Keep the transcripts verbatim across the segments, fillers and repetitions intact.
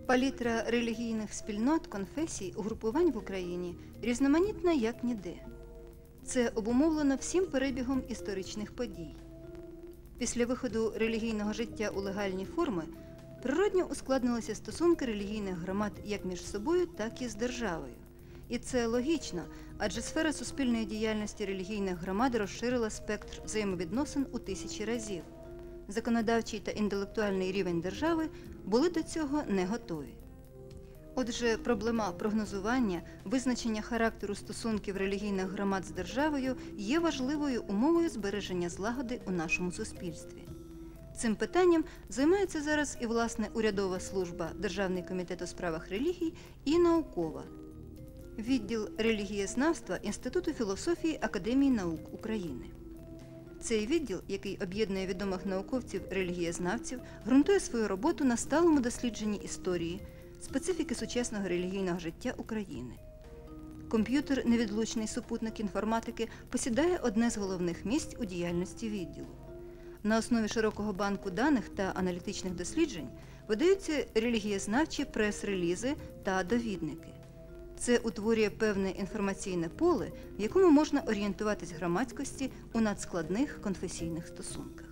Палітра релігійних спільнот, конфесій, угрупувань в Україні різноманітна як ніде. Це обумовлено всім перебігом історичних подій. Після виходу релігійного життя у легальні форми природньо ускладнилися стосунки релігійних громад як між собою, так і з державою. І це логічно, адже сфера суспільної діяльності релігійних громад розширила спектр взаємовідносин у тисячі разів. Законодавчий та інтелектуальний рівень держави були до цього не готові. Отже, проблема прогнозування, визначення характеру стосунків релігійних громад з державою є важливою умовою збереження злагоди у нашому суспільстві. Цим питанням займається зараз і, власне, урядова служба Державний комітет у справах релігій і наукова. Відділ релігієзнавства Інституту філософії Академії наук України. Цей відділ, який об'єднує відомих науковців-релігієзнавців, ґрунтує свою роботу на сталому дослідженні історії, специфіки сучасного релігійного життя України. Комп'ютер – невідлучний супутник інформатики, посідає одне з головних місць у діяльності відділу. На основі широкого банку даних та аналітичних досліджень видаються релігієзнавчі прес-релізи та довідники. Це утворює певне інформаційне поле, в якому можна орієнтуватись громадськості у надскладних конфесійних стосунках.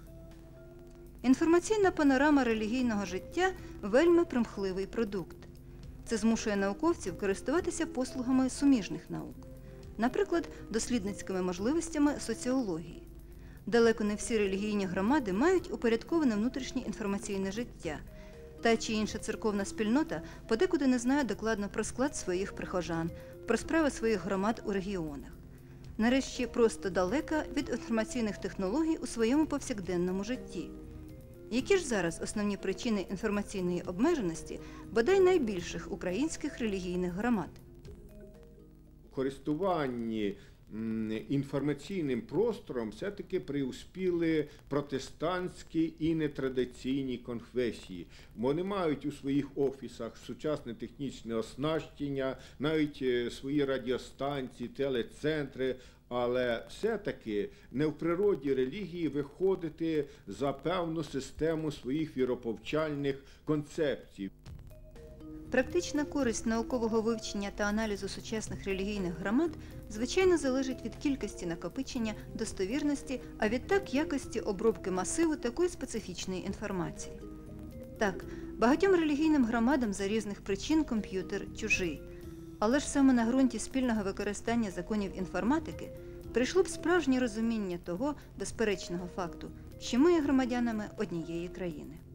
Інформаційна панорама релігійного життя – вельми примхливий продукт. Це змушує науковців користуватися послугами суміжних наук, наприклад, дослідницькими можливостями соціології. Далеко не всі релігійні громади мають упорядковане внутрішнє інформаційне життя. Та чи інша церковна спільнота подекуди не знає докладно про склад своїх прихожан, про справи своїх громад у регіонах. Нарешті, просто далека від інформаційних технологій у своєму повсякденному житті. Які ж зараз основні причини інформаційної обмеженості, бодай найбільших українських релігійних громад? Користуванні інформаційним простором все-таки приуспіли протестантські і нетрадиційні конфесії. Вони мають у своїх офісах сучасне технічне оснащення, навіть свої радіостанції, телецентри, але все-таки не в природі релігії виходити за певну систему своїх віроповчальних концепцій. Практична користь наукового вивчення та аналізу сучасних релігійних громад, звичайно, залежить від кількості накопичення, достовірності, а відтак якості обробки масиву такої специфічної інформації. Так, багатьом релігійним громадам за різних причин комп'ютер чужий. Але ж саме на ґрунті спільного використання законів інформатики прийшло б справжнє розуміння того безперечного факту, що ми є громадянами однієї країни.